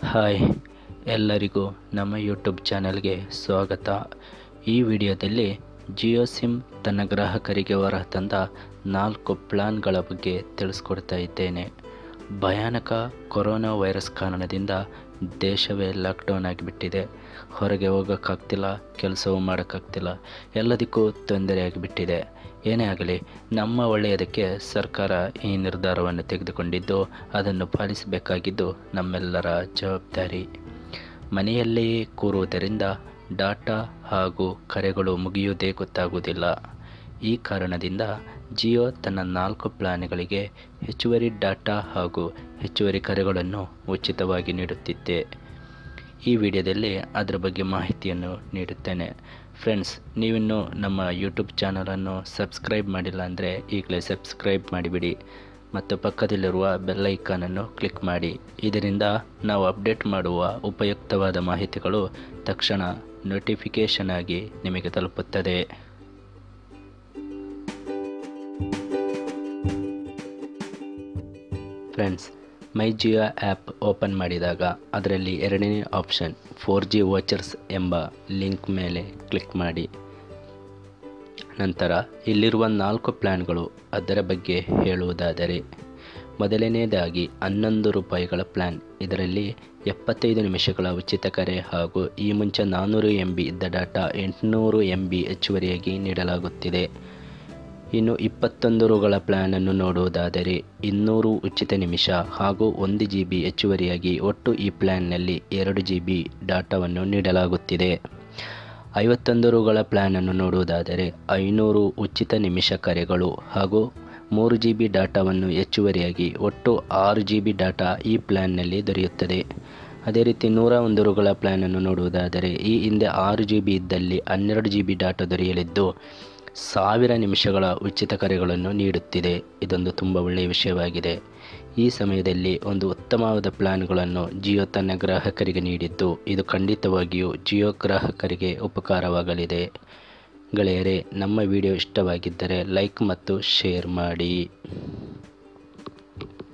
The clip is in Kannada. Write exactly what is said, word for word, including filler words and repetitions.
ಹಾಯ್ ಎಲ್ಲರಿಗೂ ನಮ್ಮ ಯೂಟ್ಯೂಬ್ ಚಾನಲ್ಗೆ ಸ್ವಾಗತ. ಈ ವಿಡಿಯೋದಲ್ಲಿ ಜಿಯೋ ಸಿಮ್ ತನ್ನ ಗ್ರಾಹಕರಿಗೆ ಹೊರತಂದ ನಾಲ್ಕು ಪ್ಲಾನ್ಗಳ ಬಗ್ಗೆ ತಿಳಿಸ್ಕೊಡ್ತಾ ಇದ್ದೇನೆ. ಭಯಾನಕ ಕೊರೋನಾ ವೈರಸ್ ಕಾರಣದಿಂದ ದೇಶವೇ ಲಾಕ್ಡೌನ್ ಆಗಿಬಿಟ್ಟಿದೆ. ಹೊರಗೆ ಹೋಗೋಕ್ಕಾಗ್ತಿಲ್ಲ, ಕೆಲಸವೂ ಮಾಡೋಕ್ಕಾಗ್ತಿಲ್ಲ, ಎಲ್ಲದಕ್ಕೂ ತೊಂದರೆ ಆಗಿಬಿಟ್ಟಿದೆ. ಏನೇ ಆಗಲಿ, ನಮ್ಮ ಒಳ್ಳೆಯದಕ್ಕೆ ಸರ್ಕಾರ ಈ ನಿರ್ಧಾರವನ್ನು ತೆಗೆದುಕೊಂಡಿದ್ದು ಅದನ್ನು ಪಾಲಿಸಬೇಕಾಗಿದ್ದು ನಮ್ಮೆಲ್ಲರ ಜವಾಬ್ದಾರಿ. ಮನೆಯಲ್ಲಿಯೇ ಕೂರುವುದರಿಂದ ಡಾಟಾ ಹಾಗೂ ಕರೆಗಳು ಮುಗಿಯುವುದೇ ಗೊತ್ತಾಗುವುದಿಲ್ಲ. ಈ ಕಾರಣದಿಂದ ಜಿಯೋ ತನ್ನ ನಾಲ್ಕು ಪ್ಲಾನ್ಗಳಿಗೆ ಹೆಚ್ಚುವರಿ ಡಾಟಾ ಹಾಗೂ ಹೆಚ್ಚುವರಿ ಕರೆಗಳನ್ನು ಉಚಿತವಾಗಿ ನೀಡುತ್ತಿದೆ. ಈ ವಿಡಿಯೋದಲ್ಲಿ ಅದರ ಬಗ್ಗೆ ಮಾಹಿತಿಯನ್ನು ನೀಡುತ್ತೇನೆ. ಫ್ರೆಂಡ್ಸ್, ನೀವಿನ್ನೂ ನಮ್ಮ ಯೂಟ್ಯೂಬ್ ಚಾನಲನ್ನು ಸಬ್ಸ್ಕ್ರೈಬ್ ಮಾಡಿಲ್ಲ ಅಂದರೆ ಈಗಲೇ ಸಬ್ಸ್ಕ್ರೈಬ್ ಮಾಡಿಬಿಡಿ ಮತ್ತು ಪಕ್ಕದಲ್ಲಿರುವ ಬೆಲ್ ಐಕಾನನ್ನು ಕ್ಲಿಕ್ ಮಾಡಿ. ಇದರಿಂದ ನಾವು ಅಪ್ಡೇಟ್ ಮಾಡುವ ಉಪಯುಕ್ತವಾದ ಮಾಹಿತಿಗಳು ತಕ್ಷಣ ನೋಟಿಫಿಕೇಷನ್ ಆಗಿ ನಿಮಗೆ ತಲುಪುತ್ತದೆ. Friends, My Jio app open ಮಾಡಿದಾಗ ಅದರಲ್ಲಿ ಎರಡನೇ ಆಪ್ಷನ್ ಫೋರ್ ಜಿ ವಾಚರ್ಸ್ ಎಂಬ ಲಿಂಕ್ ಮೇಲೆ ಕ್ಲಿಕ್ ಮಾಡಿ. ನಂತರ ಇಲ್ಲಿರುವ ನಾಲ್ಕು ಪ್ಲ್ಯಾನ್ಗಳು, ಅದರ ಬಗ್ಗೆ ಹೇಳುವುದಾದರೆ, ಮೊದಲನೆಯದಾಗಿ ಹನ್ನೊಂದು ರೂಪಾಯಿಗಳ ಪ್ಲ್ಯಾನ್. ಇದರಲ್ಲಿ ಎಪ್ಪತ್ತೈದು ನಿಮಿಷಗಳ ಉಚಿತ ಕರೆ ಹಾಗೂ ಈ ಮುಂಚೆ ನಾನ್ನೂರು ಎಂ ಬಿ ಇದ್ದ ಡಾಟಾ ಎಂಟುನೂರು ಎಂ ಬಿ ಹೆಚ್ಚುವರಿಯಾಗಿ ನೀಡಲಾಗುತ್ತಿದೆ. ಇನ್ನು ಇಪ್ಪತ್ತೊಂದು ರುಗಳ ಪ್ಲ್ಯಾನನ್ನು ನೋಡುವುದಾದರೆ ಇನ್ನೂರು ಉಚಿತ ನಿಮಿಷ ಹಾಗೂ ಒಂದು ಜಿ ಬಿ ಹೆಚ್ಚುವರಿಯಾಗಿ ಒಟ್ಟು ಈ ಪ್ಲ್ಯಾನ್ನಲ್ಲಿ ಎರಡು ಜಿ ಬಿ ಡಾಟಾವನ್ನು ನೀಡಲಾಗುತ್ತಿದೆ. ಐವತ್ತೊಂದು ರುಗಳ ಪ್ಲ್ಯಾನನ್ನು ನೋಡುವುದಾದರೆ ಐನೂರು ಉಚಿತ ನಿಮಿಷ ಕರೆಗಳು ಹಾಗೂ ಮೂರು ಜಿ ಬಿ ಡಾಟಾವನ್ನು ಹೆಚ್ಚುವರಿಯಾಗಿ ಒಟ್ಟು ಆರು ಜಿ ಬಿ ಡಾಟಾ ಈ ಪ್ಲ್ಯಾನ್ನಲ್ಲಿ ದೊರೆಯುತ್ತದೆ. ಅದೇ ರೀತಿ ನೂರ ಒಂದು ರುಗಳ ಪ್ಲ್ಯಾನನ್ನು ನೋಡುವುದಾದರೆ ಈ ಹಿಂದೆ ಆರು ಜಿ ಬಿ ಇದ್ದಲ್ಲಿ ಹನ್ನೆರಡು ಜಿ ಬಿ ಡಾಟಾ ದೊರೆಯಲಿದ್ದು ಸಾವಿರ ನಿಮಿಷಗಳ ಉಚಿತ ಕರೆಗಳನ್ನು ನೀಡುತ್ತಿದೆ. ಇದೊಂದು ತುಂಬ ಒಳ್ಳೆಯ ವಿಷಯವಾಗಿದೆ. ಈ ಸಮಯದಲ್ಲಿ ಒಂದು ಉತ್ತಮವಾದ ಪ್ಲ್ಯಾನ್ಗಳನ್ನು ಜಿಯೋ ತನ್ನ ಗ್ರಾಹಕರಿಗೆ ನೀಡಿದ್ದು ಇದು ಖಂಡಿತವಾಗಿಯೂ ಜಿಯೋ ಗ್ರಾಹಕರಿಗೆ ಉಪಕಾರವಾಗಲಿದೆ. ಗೆಳೆಯರೇ, ನಮ್ಮ ವಿಡಿಯೋ ಇಷ್ಟವಾಗಿದ್ದರೆ ಲೈಕ್ ಮತ್ತು ಶೇರ್ ಮಾಡಿ.